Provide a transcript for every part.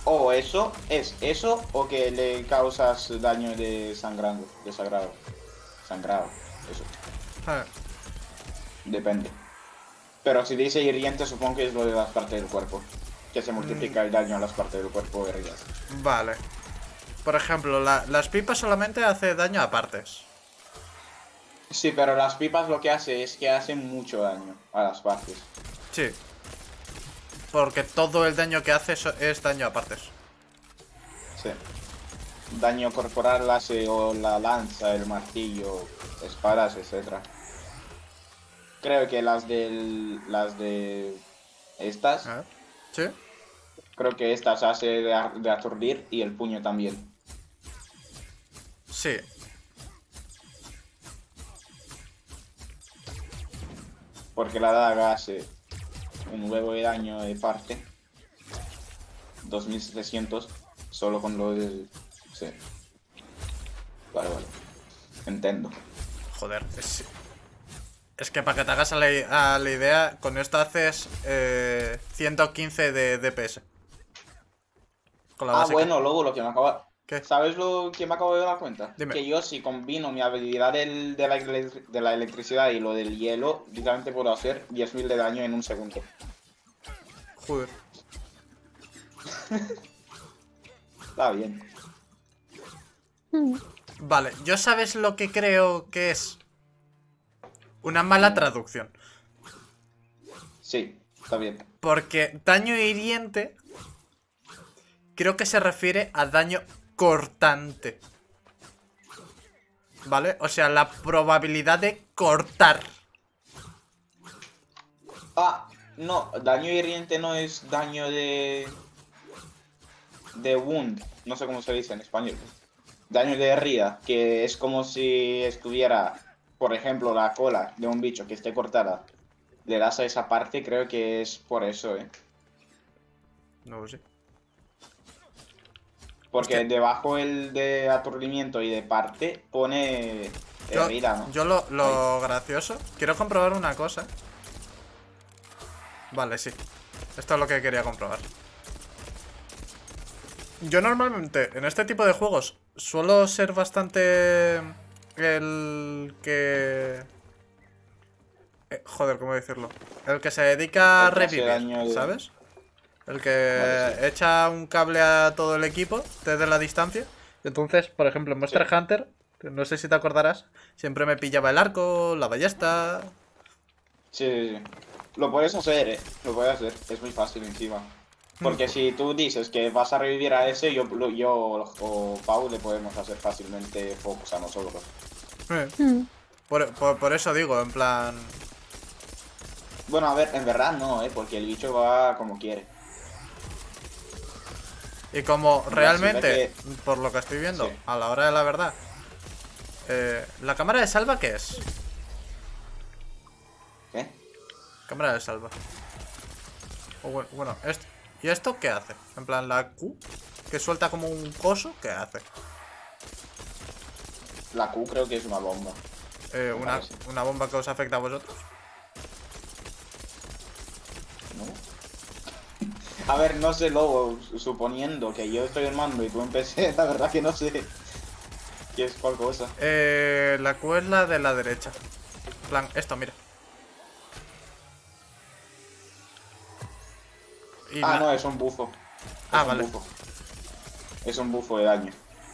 O eso, es eso, o que le causas daño de sangrando, de sagrado. Sangrado, eso. Eh, Depende. Pero si dice hiriente, supongo que es lo de las partes del cuerpo. Que se multiplica el daño a las partes del cuerpo heridas. vale. Por ejemplo, las pipas solamente hace daño a partes. Sí, pero las pipas lo que hace es que hacen mucho daño a las partes. Sí. Porque todo el daño que hace es daño a partes. Sí. Daño corporal hace o la lanza, el martillo, espadas, etcétera. Creo que las de estas, ¿Eh? ¿Sí? creo que estas hace de aturdir y el puño también. Sí. Porque la daga hace un huevo de daño de parte. 2700 solo con lo del... Sí. Vale, vale. Entiendo. Joder, es que para que te hagas a la idea, con esto haces 115 de DPS. Con la Ah, básica. bueno, luego lo que me acaba... ¿Qué? ¿Sabes lo que me acabo de dar cuenta? Dime. Que yo si combino mi habilidad de la electricidad y lo del hielo, literalmente puedo hacer 10.000 de daño en un segundo. Joder. Está bien. Vale, yo sabes lo que creo que es una mala traducción. Sí, está bien. Porque daño hiriente creo que se refiere a daño cortante. ¿Vale? O sea, la probabilidad de cortar. Ah, no, daño hiriente no es daño de wound. No sé cómo se dice en español. Daño de herida, que es como si estuviera, por ejemplo, la cola de un bicho que esté cortada. Le das a esa parte, creo que es por eso, ¿eh? No lo sé. Porque Hostia, debajo el de aturdimiento y de parte pone herida, ¿no? yo Ahí. lo gracioso. Quiero comprobar una cosa. Vale, sí. Esto es lo que quería comprobar. Yo normalmente en este tipo de juegos suelo ser bastante el que... joder, ¿cómo decirlo? El que se dedica a El que hace revivir, daño de... ¿sabes? El Vale, sí. que echa un cable a todo el equipo desde la distancia. Entonces, por ejemplo, en Sí. Monster Hunter, no sé si te acordarás, siempre me pillaba el arco, la ballesta. Sí, sí, sí. Lo puedes hacer, ¿eh? Lo puedes hacer. Es muy fácil encima. Porque si tú dices que vas a revivir a ese, yo o Pau le podemos hacer fácilmente focus a nosotros. Eh, por eso digo, en plan... Bueno, a ver, en verdad no, Porque el bicho va como quiere. Y como En plan, si ve realmente, que... por lo que estoy Sí. viendo, a la hora de la verdad, ¿la cámara de salva qué es? ¿Qué? Cámara de salva. O bueno, ¿y esto qué hace? En plan, la Q, que suelta como un coso, ¿qué hace? La Q creo que es una bomba. Me parece. Una bomba que os afecta a vosotros. ¿No? A ver, no sé, Lobo, suponiendo que yo estoy en mando y tú en PC, la verdad que no sé qué es cuál cosa. La Q es la de la derecha. En plan, esto, mira. Y Ah, la... no, es un bufo. Ah, Es un vale. bufo. Es un bufo de daño.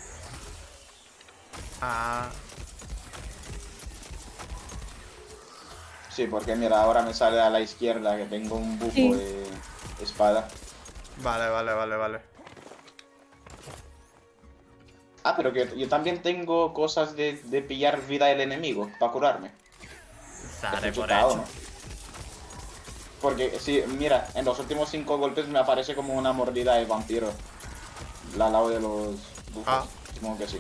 Ah, Sí, porque mira, ahora me sale a la izquierda que tengo un bufo Sí. de espada. vale. Ah, pero que yo también tengo cosas de pillar vida del enemigo para curarme. Daré Estoy por chutado, hecho. ¿no? Porque, sí, mira, en los últimos 5 golpes me aparece como una mordida de vampiro. Al lado de los bufos. Ah. Supongo que sí.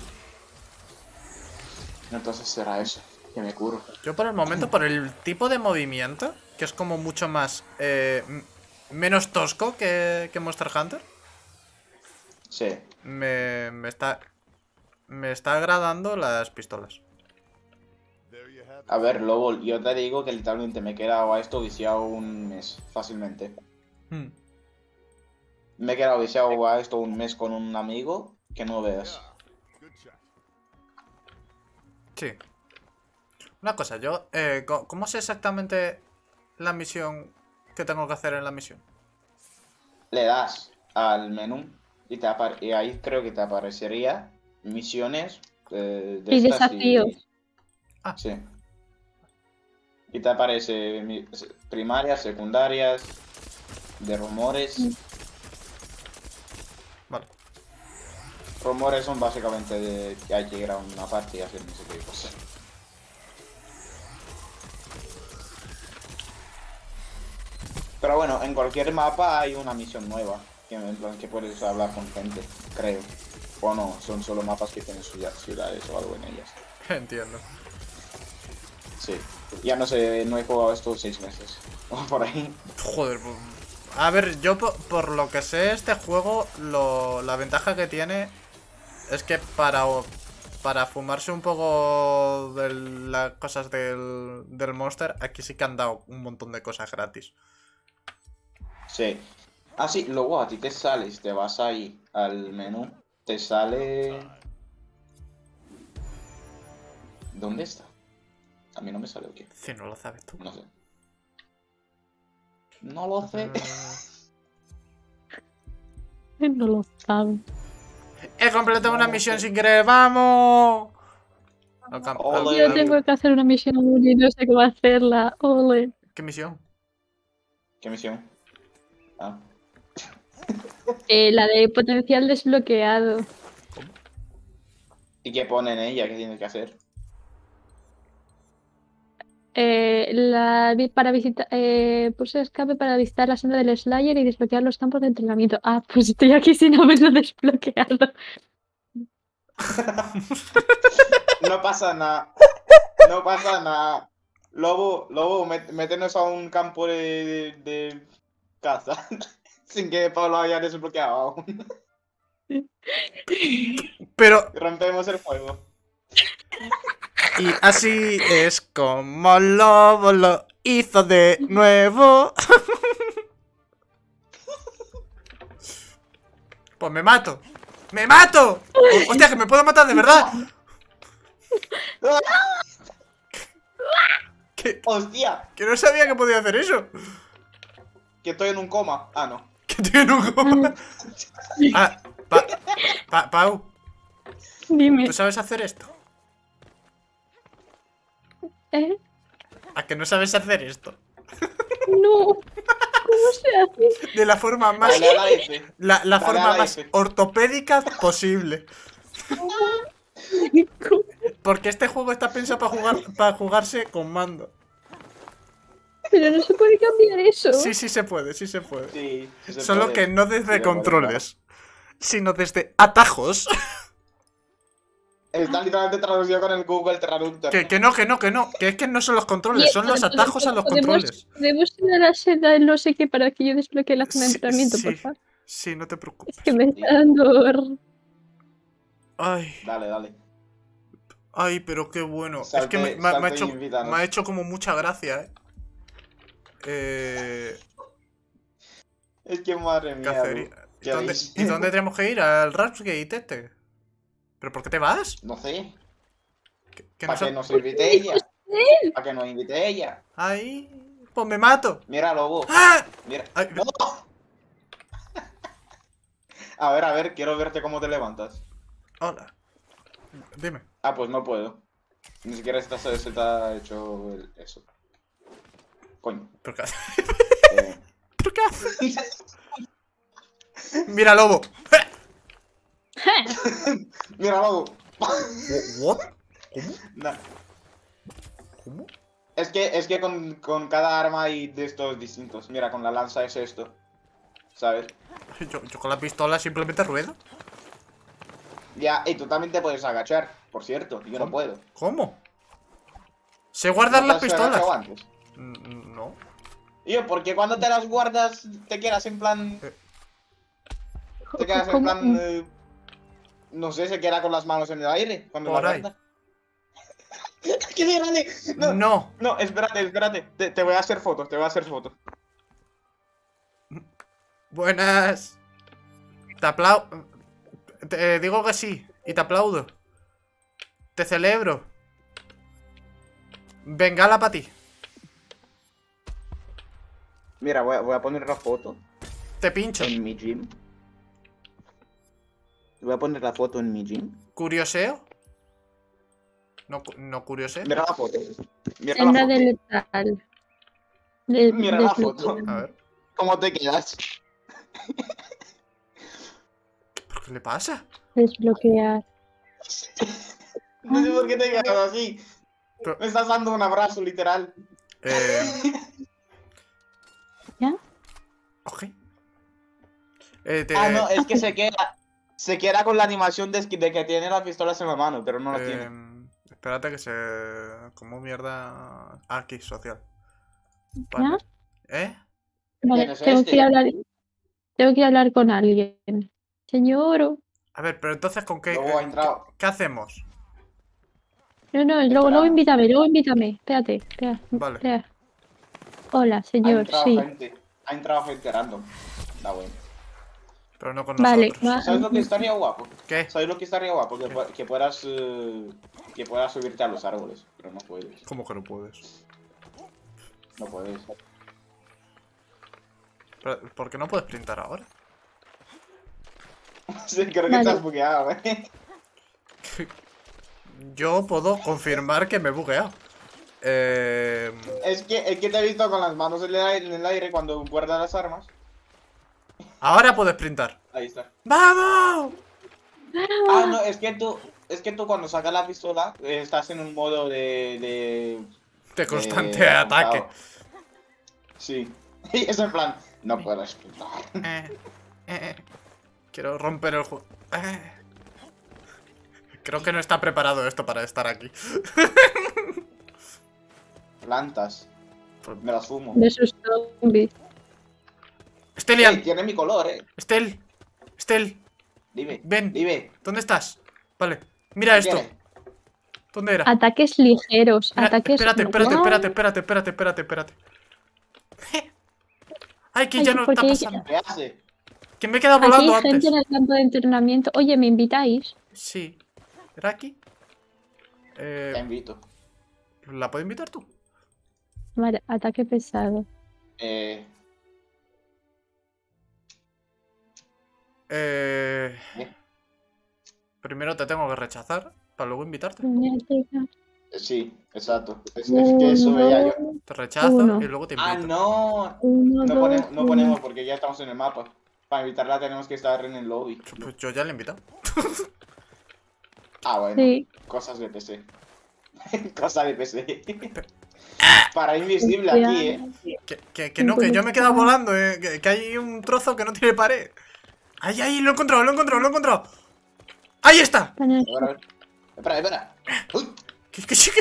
Entonces será eso, que me curo. Yo por el momento, por el tipo de movimiento, que es como mucho más... menos tosco que Monster Hunter, Sí. me está... Me está agradando las pistolas. A ver, Lobo, yo te digo que literalmente me he quedado a esto viciado un mes, fácilmente. Hmm. Me he quedado viciado a esto un mes con un amigo que no veas. Sí. Una cosa, yo... ¿cómo sé exactamente la misión que tengo que hacer en la misión? Le das al menú y ahí creo que te aparecería misiones de Y estas desafíos. y... Ah. Sí. Y te aparece primarias, secundarias, de rumores. Vale. Rumores son básicamente de que hay que ir a una parte y hacer no sé qué cosa. Pero bueno, en cualquier mapa hay una misión nueva, que en plan que puedes hablar con gente, creo. O no, son solo mapas que tienen ciudades o algo en ellas. Entiendo. Sí. Ya no sé, no he jugado estos 6 meses. O por ahí. Joder, a ver, yo por lo que sé, este juego, la ventaja que tiene es que para fumarse un poco de las cosas del Monster, aquí sí que han dado un montón de cosas gratis. Sí. Ah, sí, luego a ti te sales, te vas ahí al menú, te sale... ¿Dónde está? A mí no me sale o qué. Si no lo sabes tú. No sé. No lo sé. No lo sabe. He completado una misión sin querer, ¡vamos! Ole. Yo tengo que hacer una misión y no sé cómo hacerla. Ole. ¿Qué misión? ¿Qué misión? Ah. La de potencial desbloqueado. ¿Y qué pone en ella? ¿Qué tienes que hacer? Para visitar, pulsa escape para visitar la senda del Slayer y desbloquear los campos de entrenamiento. Ah, pues estoy aquí sin haberlo desbloqueado. No pasa nada. No pasa nada. Lobo, métenos a un campo de caza. Sin que Pablo haya desbloqueado aún. Pero... Rompemos el juego. Y así es como Lobo lo hizo de nuevo. Pues me mato. ¡Me mato! ¡Hostia, que me puedo matar de verdad! ¡Hostia! Que no sabía que podía hacer eso. Que estoy en un coma. Ah, no. Que tiene un coma. Ah, Pau, Dime. ¿tú sabes hacer esto? ¿Eh? ¿A que no sabes hacer esto? No. ¿Cómo se hace? De la forma más... Dale a la F. La Dale a forma la más F. ortopédica posible. Porque este juego está pensado para jugarse con mando. Pero no se puede cambiar eso. Sí, sí se puede, sí se puede. Sí, sí se Solo puede. que no Sí desde se puede, controles, sino desde atajos. Está literalmente traducido con el Google Traductor. Que no. Que es que no son los controles, son los atajos a los controles. ¿Podemos ir a la senda del no sé qué para que yo desbloquee la zona de Sí, entrenamiento, por sí, favor? sí, no te preocupes. Es que me está dando... Ay, Dale. ay, pero qué bueno. Es Salte- que me ha salte y hecho, invítanos. me ha hecho como mucha gracia, Es que madre mía. Cacería. tú. ¿Y ¿Qué dónde, habéis? ¿Y dónde tenemos que ir? ¿Al Rapsgate este? ¿Pero por qué te vas? No sé. Que ¿Para no que son- nos invite ella? ¿Para que nos invite ella? Ay, pues me mato. Mira, Lobo. ¡Ah! Mira. Ay, ¡No! A ver, quiero verte cómo te levantas. hola. Dime. Ah, pues no puedo. Ni siquiera se te ha hecho eso. Coño. ¿Pero qué haces? Eh, ¿Pero qué haces? Mira, lobo. Mira, Lobo. ¿What? ¿Cómo? Nah. ¿Cómo? Es que con cada arma hay de estos distintos. Mira, con la lanza es esto. ¿Sabes? Yo con la pistola simplemente ruedo. Ya, y tú también te puedes agachar, por cierto. Yo no puedo. ¿Cómo? Sé guardar ¿No las te has agachado pistolas. antes? No. Yo, porque cuando te las guardas te quedas en plan... Te quedas en ¿Cómo? plan... no sé, se queda con las manos en el aire cuando Por la ahí. guarda. ¡Qué grande! No. No, espérate. Te voy a hacer fotos, Buenas. Te aplaudo. Te digo que sí. Y te aplaudo. Te celebro. Bengala para ti. Mira, voy a poner la foto Te pincho. en mi gym. Voy a poner la foto en mi gym. ¿Curioseo? No curioseo. Mira la foto. Mira la Senda foto. de letal. Mira la foto. A ver. ¿Cómo te quedas? ¿Qué le pasa? Desbloquear. No sé por qué te quedas así. Pero- Me estás dando un abrazo, literal. ¿Ya? Ok. Ah, no, es que se queda con la animación de que tiene las pistolas en la mano, pero no las tiene. Espérate que se... Como mierda... Aquí, social. ¿Ya? Vale. ¿Eh? Vale, ¿Quién es tengo este? que ir a hablar. Tengo que ir a hablar con alguien. Señor. A ver, pero entonces ¿con qué? Luego ha entrado. ¿Qué hacemos? No, luego Esperamos. invítame. Espera. Vale. Espera. Hola, Ha señor, entrado sí. gente. Ha entrado gente random. Está bueno. Pero no con Vale, nosotros. ¿Sabes lo que estaría guapo? ¿Qué? ¿Sabes lo que estaría guapo? Que puedas subirte a los árboles, pero no puedes. ¿Cómo que no puedes? No puedes. Pero, ¿por qué no puedes printar ahora? Sí, creo que Vale. estás bugueado, ¿eh? Yo puedo confirmar que me he bugueado. Es que te he visto con las manos en el aire cuando guardas las armas. Ahora puedes printar. Ahí está. ¡Vamos! Ah, no, es que tú cuando sacas la pistola estás en un modo de De constante de ataque. apuntado. Sí. Y es en plan, no puedo explotar. Quiero romper el juego. Creo que no está preparado esto para estar aquí. Plantas. Me las fumo. De esos zombies. Ey, Stelian, tiene mi color, Estel, Dime. ven. Dime. ¿Dónde estás? Vale, mira esto. ¿Qué? ¿Dónde era? Ataques ligeros. Mira, Ataques. espérate. Ay, que Ay, ya no ¿por está qué? pasando. ¿Qué hace? Que me he quedado Aquí volando hay gente antes. en el campo de entrenamiento. Oye, ¿me invitáis? Sí. ¿Era aquí? Te invito. ¿La puedo invitar tú? Vale, ataque pesado. Primero te tengo que rechazar para luego invitarte. Sí, exacto. Es que eso veía yo. Te rechazo Uno. y luego te Ah, invito. no. Uno, No dos, ponemos, no uno. ponemos porque ya estamos en el mapa. Para invitarla tenemos que estar en el lobby. Pues yo ya le he invitado. Ah, bueno. Sí. Cosas de PC. Cosas de PC. Para invisible aquí, Que no, que yo me he quedado volando, que hay un trozo que no tiene pared. Ahí, lo he encontrado. ¡Ahí está! A ver. Espera. Uy, Que sí.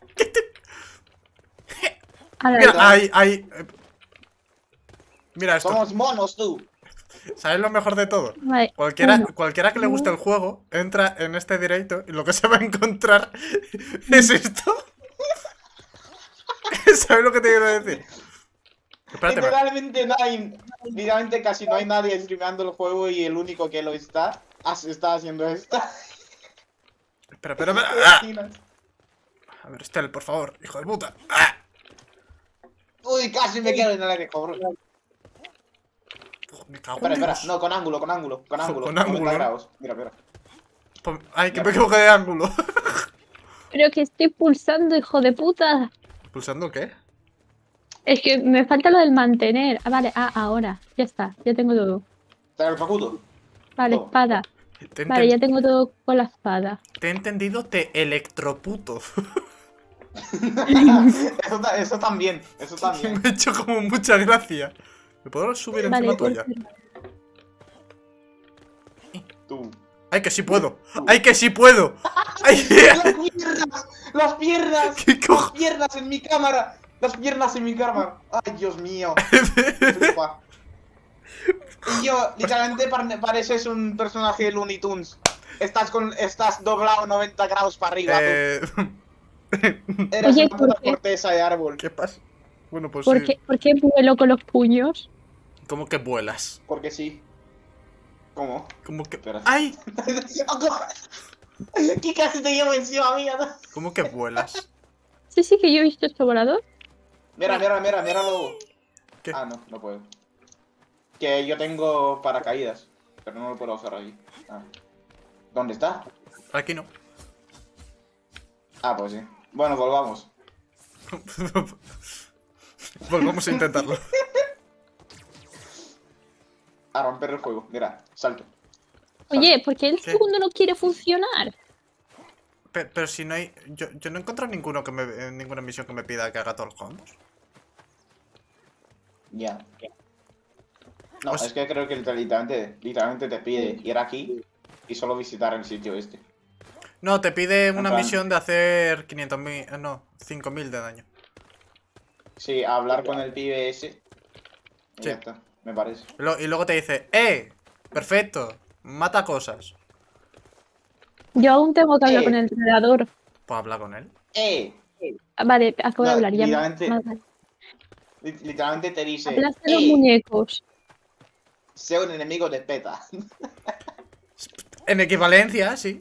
Ala, Mira, ahí. Mira esto. somos monos, tú. ¿Sabes lo mejor de todo? vale, Cualquiera uno. que le guste el juego, entra en este directo y lo que se va a encontrar es esto. ¿Sabes lo que te quiero decir? Espérate, Literalmente casi no hay nadie streameando el juego y el único que lo está haciendo esto. espera. ¿Te ¡Ah! imaginas? A ver, Estel, por favor, hijo de puta. ¡Ah! Uy, casi me quedo en el aire, cabrón. Me cago en Espera. Dios. No, con ángulo. Con ángulo, 90 ¿no? grados. Mira. Ay, que me equivoqué de ángulo. Pero que estoy pulsando, hijo de puta. ¿Pulsando qué? Es que me falta lo del mantener. Ah, vale, ahora. Ya está, ya tengo todo. Está el facudo. Vale, Todo. espada. Te he Vale, ya tengo todo con la espada. Te he entendido, te electroputo. Eso también. Me ha hecho como mucha gracia. ¿Me puedo subir Vale, encima tuya? Tú. ¡Ay, que sí puedo! ¡Ay, que sí puedo! ¡Ay! ¡Las piernas! ¿Qué cojo? ¡Las piernas en mi cámara! ¡Las piernas en mi cámara! ¡Ay, Dios mío! Flipa. Y yo, literalmente, pareces un personaje de Looney Tunes. Estás doblado 90 grados para arriba, tú. Eres Oye, una puta ¿por qué? corteza de árbol. ¿Qué pasa? Bueno, pues ¿Por sí. qué vuelo con los puños? ¿Cómo que vuelas? Porque sí. ¿Cómo? ¿Cómo que...? Espera. ¡Ay! ¿Qué casi te llevo encima mía? ¿Cómo que vuelas? Sí, sí, que yo he visto esto volador. Mira, lobo. ¿Qué? Ah, no, no puedo. Que yo tengo paracaídas, pero no lo puedo usar aquí. Ah. ¿Dónde está? Aquí no. Ah, pues sí. Bueno, volvamos. Volvamos a intentarlo. A romper el juego. Mira, salto. Oye, ¿por qué el ¿Qué? segundo no quiere funcionar? Pero si no hay... Yo no he encontrado ninguna misión que me pida que haga todos los combos. Ya. No, Pues- es que creo que literalmente te pide ir aquí y solo visitar el sitio este. No, te pide una plan- misión de hacer 500.000... No, 5.000 de daño. Sí, hablar con el pibe ese. Y Sí. ya está, me parece. Y luego te dice, perfecto, mata cosas. Yo aún tengo que hablar con el entrenador. Pues habla con él. ¡Eh! Ah, vale, acabo de No, hablar. Ya literalmente- Literalmente te dice, Hablaste de los ¡eh! muñecos. Sé un enemigo de PETA. En equivalencia, sí.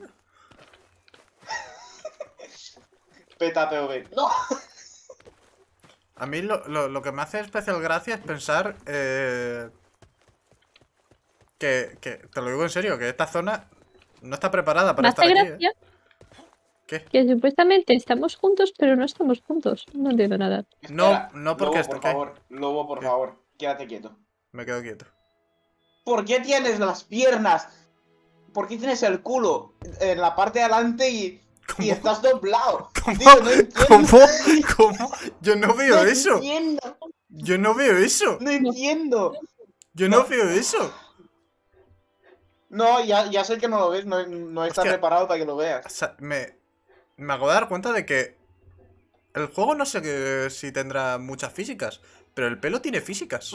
PETA PV. ¡No! A mí lo que me hace especial gracia es pensar que, te lo digo en serio, que esta zona no está preparada Me para estar hace aquí. gracia ¿Qué? que supuestamente estamos juntos, pero no estamos juntos. No entiendo nada. Espera, No porque Lobo, está- por ¿qué? favor. Lobo, por ¿Qué? favor. Quédate quieto. Me quedo quieto. ¿Por qué tienes las piernas? ¿Por qué tienes el culo en la parte de adelante y ¿Cómo? estás doblado? ¿Cómo? Tío, no entiendo. ¿Cómo? Yo no veo No eso. entiendo. Yo no veo eso. No entiendo. Yo no No. veo eso. No, ya sé que no lo ves. No está Hostia. preparado para que lo O veas. sea, me acabo de dar cuenta de que el juego no sé si tendrá muchas físicas, pero el pelo tiene físicas.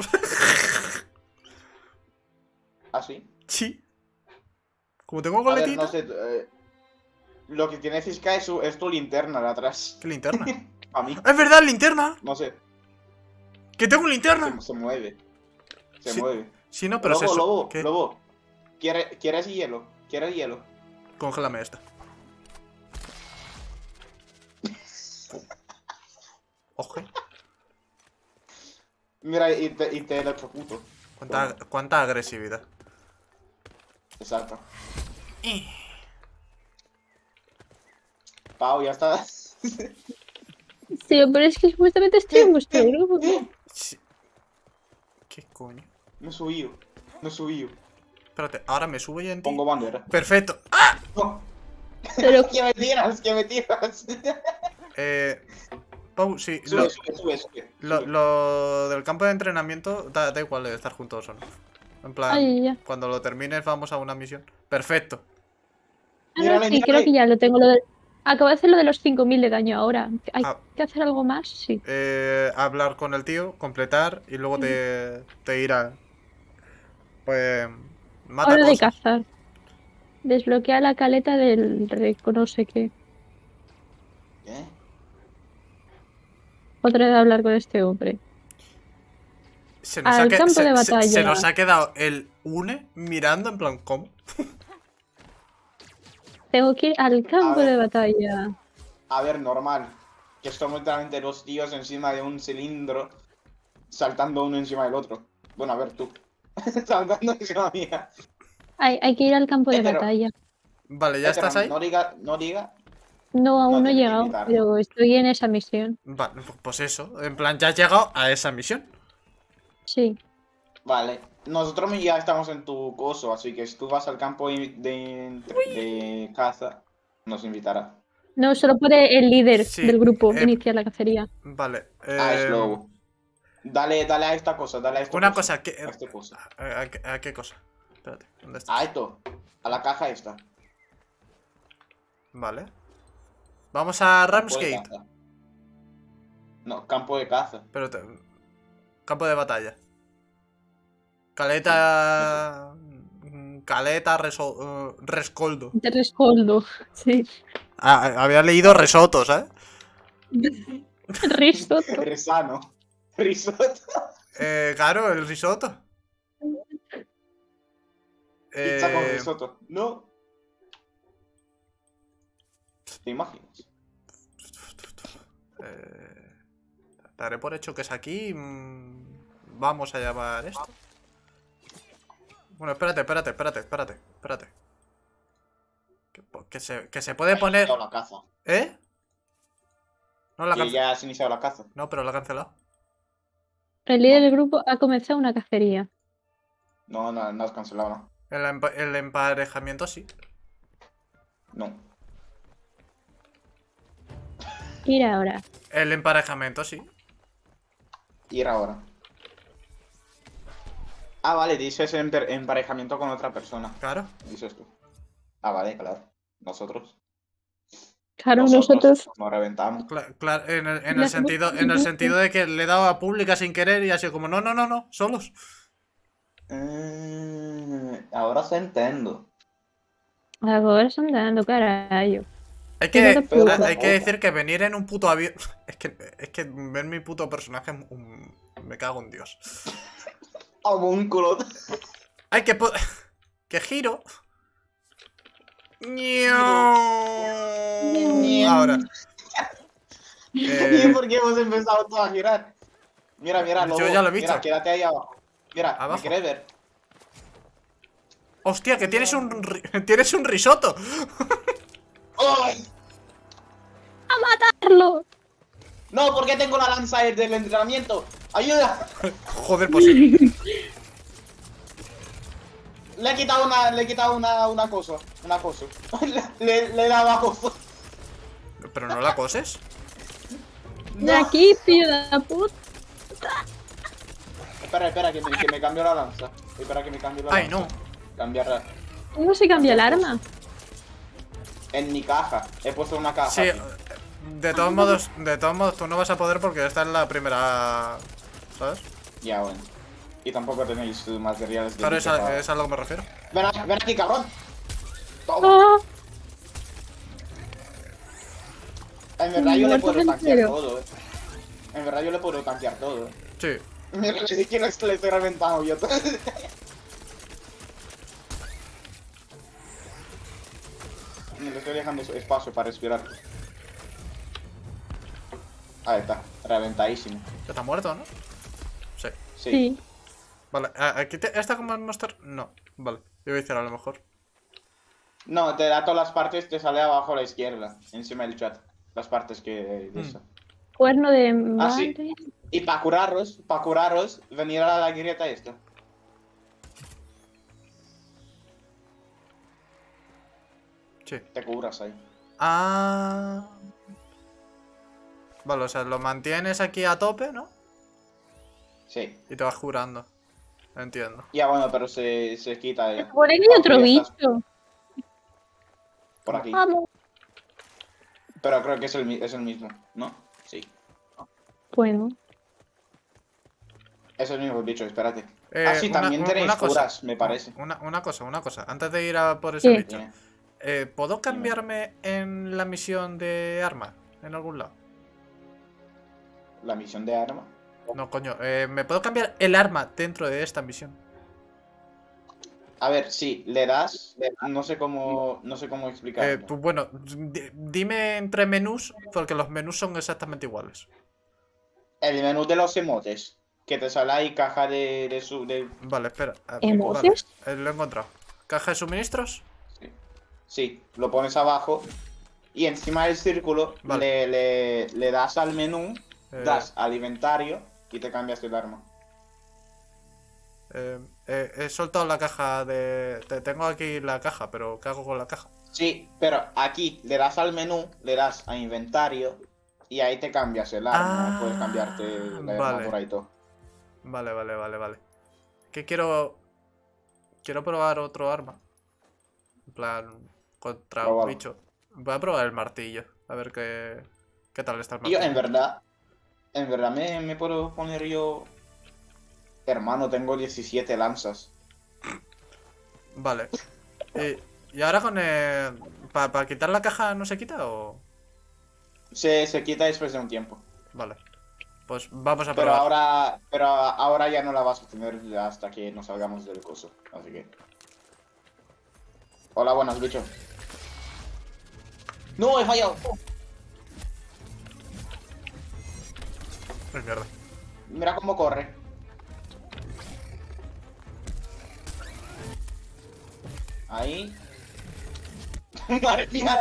¿Ah, sí? Sí. Como tengo A ver, coletita. no sé. Lo que tiene física es tu linterna de atrás. ¿Qué linterna? A mí. ¡Es verdad, linterna! No sé. ¡Que tengo linterna! Se mueve. Se Sí. mueve. Sí, no, pero es eso. Lobo, ¿Qué? Lobo. ¿Quieres hielo? ¿Quieres hielo? Congélame esta. Ojo. Mira, y te electrocuto. ¿Cuánta agresividad? Exacto. Pau, ya está. Sí, pero es que supuestamente estoy en vuestro grupo. Sí. ¿Qué coño? No he subido. No he subido. Espérate, ahora me subo yo en ti. Pongo bandera. Perfecto. ¡Ah! No. Pero ¿Qué me tiras? ¿Qué me tiras? Pau, sí. Sube. Lo del campo de entrenamiento, da igual de estar juntos o no. En plan, Ay, ya. cuando lo termines vamos a una misión. Perfecto. Mírale, sí, mírale. creo que ya lo tengo. Acabo de hacer lo de los 5000 de daño ahora. ¿Hay Ah. que hacer algo más? Sí. Hablar con el tío, completar y luego te irá. Pues. Mata Hora de cosas. cazar. Desbloquea la caleta del reco, no sé qué. ¿Qué? Podré hablar con este hombre. Se nos, Al campo de se batalla. nos ha quedado el UNE mirando en plan, ¿cómo? Tengo que ir al campo ver. de batalla. A ver, normal. Que estamos literalmente dos tíos encima de un cilindro. Saltando uno encima del otro. Bueno, a ver, tú. Saltando encima mía. Hay que ir al campo de Pero- batalla. Vale, ¿ya estás ahí? No diga. No, aún no he tienes que llegado, invitar. pero estoy en esa misión. Vale, pues eso. En plan, ya has llegado a esa misión. Sí. Vale. Nosotros ya estamos en tu coso, así que si tú vas al campo de caza, nos invitará. No, solo puede el líder Sí, del grupo iniciar la cacería. Vale. Es lobo. Dale a esta cosa, dale a esta Una cosa, A esta cosa. ¿a qué cosa? Espérate, ¿dónde estás? A esto. A la caja esta. Vale. Vamos a Campo de Ramsgate. caza. No, campo de caza. Pero campo de batalla. Caleta. Caleta Rescoldo. De rescoldo. Sí. Había leído Risotto, ¿sabes? Risotto. Resano. Risotto. Claro, el risotto. Pizza con risotto. No. ¿Te imaginas? Daré por hecho que es aquí. Vamos a llamar esto. Bueno, espérate. Que se puede poner. La caza. ¿Eh? No la Que cancelado. ya has iniciado la caza. No, pero la ha cancelado. El líder del grupo ha comenzado una cacería. No, no has cancelado, ¿no? El emparejamiento sí. No. Ir ahora. El emparejamiento sí. Ir ahora. Ah, vale, dices emparejamiento con otra persona. Claro. Dices tú. Ah, vale, claro. Nosotros. Claro, nosotros. Nos reventamos. Claro, en el sentido de que le he dado a pública sin querer y ha sido como, no, solos. Ahora se entiendo. Ahora están dando carajo. Hay Que no te que, puto. hay que decir que venir en un puto avión. Es que ver mi puto personaje me cago en Dios. Homúnculo. Hay que que giro. Ahora. ¿Y por qué hemos empezado todo a girar? Mira, lobo. Yo ya lo he visto. Mira, quédate ahí abajo. Mira, Abajo. ¿me quieres ver? Hostia, que tienes tienes un risotto. ¡Ay! ¡Carlos! No, ¿por qué tengo la lanza del entrenamiento? ¡Ayuda! Joder, pues sí. Le he quitado una cosa. Una cosa. le he dado a cosa. Pero no la coses. De aquí, tío de puta. Espera, que me cambio la lanza. Espera que me cambio la lanza. Ay, no. Cambiarla. ¿Cómo se cambia el arma? En mi caja. He puesto una caja. Sí, aquí. de todos modos, tú no vas a poder porque esta es la primera. ¿Sabes? Ya, bueno. Y tampoco tenéis materiales de Claro, dicha es a lo que me refiero. Ven aquí, cabrón. Toma. ¡Ah! En verdad yo le Muerto puedo tanquear entero. todo, En verdad yo le puedo tanquear todo, Sí. Mira, es que no le estoy reventando yo todo. Me le estoy dejando espacio para respirar. Ahí está, reventadísimo. Ya está muerto, ¿no? Sí. Sí. Sí. Vale, aquí ¿está como el monster? No. Vale, yo voy a decir a lo mejor. No, te da todas las partes, te sale abajo a la izquierda, encima del chat. Las partes que de eso. Cuerno de Ah, sí. madre. Y para curaros, venir a la grieta esta. Sí. Te curas ahí. Ah. Vale, o sea, lo mantienes aquí a tope, ¿no? Sí. Y te vas curando. Entiendo. Ya bueno, pero se quita ya. Por ahí hay Cuando otro ya estás bicho. por aquí. Vamos. Pero creo que es el mismo, ¿no? Sí. Bueno. Es el mismo bicho, espérate. Sí, Una- también una tenéis cosa. curas, me parece. Una cosa. Antes de ir a por ese ¿Qué? bicho. ¿Puedo cambiarme en la misión de arma? En algún lado. La misión de arma. No, coño. ¿Me puedo cambiar el arma dentro de esta misión? A ver, sí, le das. No sé cómo explicarlo. Pues bueno, dime entre menús, porque los menús son exactamente iguales. El menú de los emotes. Que te sale ahí caja de. Vale, espera. ¿Emotes? Vale, lo he encontrado. ¿Caja de suministros? Sí, lo pones abajo. Y encima del círculo Vale. le das al menú, Eh. das al inventario y te cambias el arma. He soltado la caja de... Tengo aquí la caja, pero ¿qué hago con la caja? Sí, pero aquí le das al menú, le das a inventario y ahí te cambias el arma. Puedes cambiarte la armadura y todo. Vale. ¿Qué quiero? Quiero probar otro arma. En plan, contra un Pruébalo. bicho. Voy a probar el martillo. A ver qué tal está el Y yo, martillo. en verdad me puedo poner yo. Hermano, tengo 17 lanzas. Vale. ¿Y ahora con el... ¿Para quitar la caja no se quita o...? Se quita después de un tiempo. Vale. Pues vamos a Pero probar. ahora ya no la vas a tener hasta que nos salgamos del coso. Así que. Hola, buenas, bicho. No, he fallado. Ay, mierda. Mira cómo corre. Ahí. Madre mía.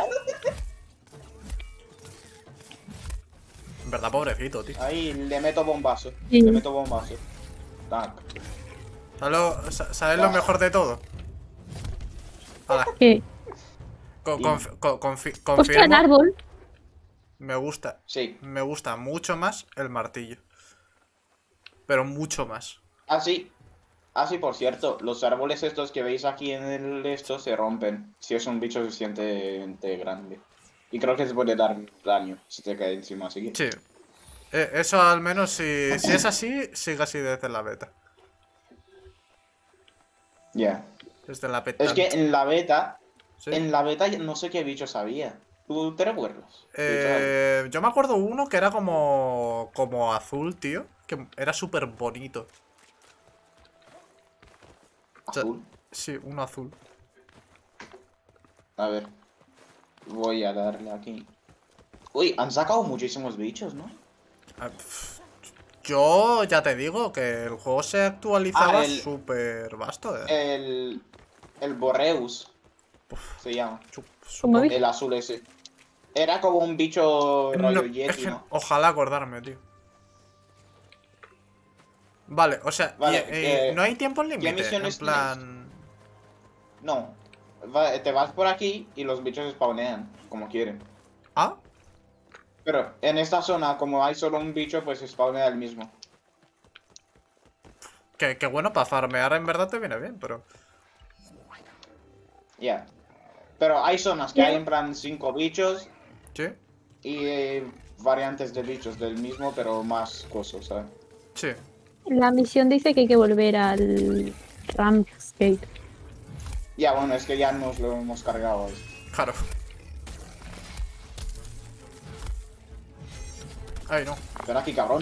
En verdad, pobrecito, tío. Ahí le meto bombazo. Sí. Le meto bombazo. Tac. ¿Sabes lo mejor de todo? Hala, ¿Qué? confirmo. Hostia, el árbol. Me gusta. Sí. Me gusta mucho más el martillo. Pero mucho más. Ah, sí. Ah, sí, por cierto. Los árboles estos que veis aquí en el esto se rompen. Si es un bicho suficientemente grande. Y creo que se puede dar daño si te cae encima, así que... Sí. Eso al menos si es así, sigue así desde la beta. Ya. Desde la beta. Es que en la beta... ¿Sí? En la beta no sé qué bichos había. ¿Tú te recuerdas? Yo me acuerdo uno que era como azul, tío. Que era súper bonito. Azul. Sí, uno azul. A ver. Voy a darle aquí. Uy, han sacado muchísimos bichos, ¿no? Yo ya te digo que el juego se actualizaba súper vasto, El Boreus. Se llama. ¿Cómo Supongo- ves? El azul ese. Era como un bicho rollo No, es Yeti, que ¿no? ojalá acordarme, tío. Vale, o sea, Vale, no hay tiempo ¿qué límite. En misiones plan. No. Te vas por aquí y los bichos spawnean, como quieren. ¿Ah? Pero en esta zona, como hay solo un bicho, pues spawnea el mismo. Que bueno, para farmear en verdad te viene bien, pero. Ya. Pero hay zonas que hay en plan 5 bichos Sí, y variantes de bichos del mismo, pero más cosas, ¿sabes? sí. La misión dice que hay que volver al Ramsgate. Ya, bueno, es que ya nos lo hemos cargado. Claro. Ay, no. Ven aquí, cabrón.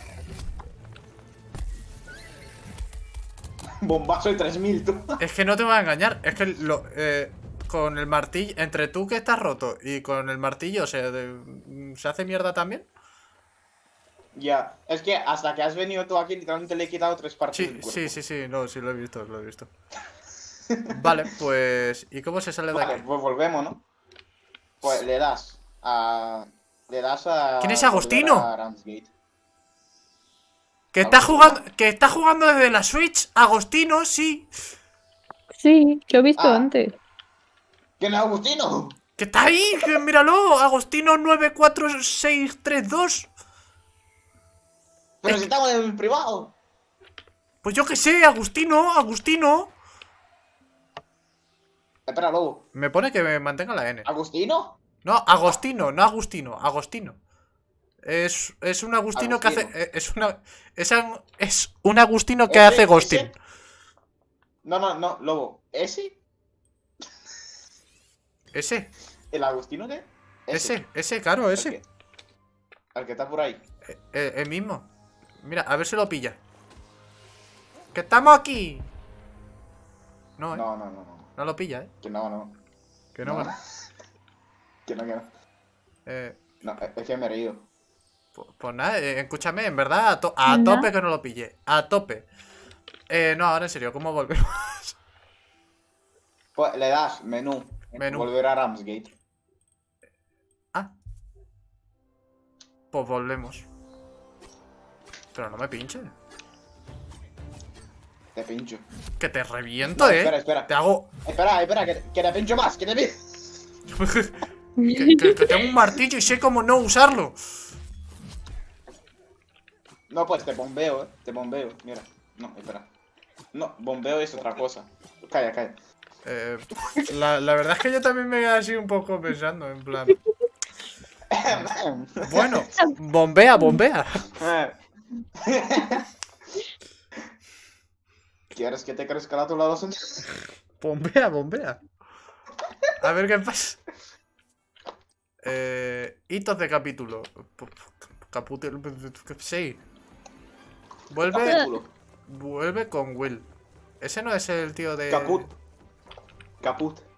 Bombazo de 3000, tú. Es que no te voy a engañar. Es que con el martillo. Entre tú que estás roto y con el martillo se hace mierda también. Ya, es que hasta que has venido tú aquí, literalmente le he quitado 3 partes Sí, del cuerpo. sí. No, sí lo he visto, lo he visto. Vale, pues. ¿Y cómo se sale de Vale, aquí? pues volvemos, ¿no? Pues le das a... Le das a... ¿Quién es volver Agostino? a Ramsgate. Que está ¿Agostino? jugando. Que está jugando desde la Switch. Agostino, sí. Sí, lo he visto Ah. antes. ¿Quién es Agostino? Que está ahí, que míralo. Agostino 94632. Pero si estamos en el privado. Pues yo qué sé, Agustino. Espera, lobo. Me pone que me mantenga la N. ¿Agostino? No, Agostino, no Agustino, Agostino. Es un Agustino que hace. Agostino. Es un Agustino que ¿Ese? hace ghosting. ¿Ese? No, lobo. ¿Ese? Ese, ¿El Agostino qué? claro, ¿El ese. qué? ¿El que está por ahí? El mismo. Mira, a ver si lo pilla. ¡Que estamos aquí! No, No. No lo pilla, Que no. Que no, ¿verdad? Que no. Eh, No, es que me he reído. pues nada, escúchame, en verdad, a Anda. tope que no lo pille. A tope. No, ahora en serio, ¿cómo volvemos? Pues le das menú. Menú. Volver a Ramsgate. Ah. Pues volvemos. Pero no me pinche. Te pincho. Que te reviento, No, espera. Te hago. Espera, que te pincho más, que te pincho. que tengo un martillo y sé cómo no usarlo. No, pues te bombeo, te bombeo. Mira. No, espera. No, bombeo es otra cosa. Calla. La verdad es que yo también me quedé así un poco pensando, en plan. Bueno, bombea. ¿Quieres que te crezca la tu lado? Bombea. A ver qué pasa. Hitos de capítulo. Capítulo 6. Vuelve con Will. Ese no es el tío de. Caput.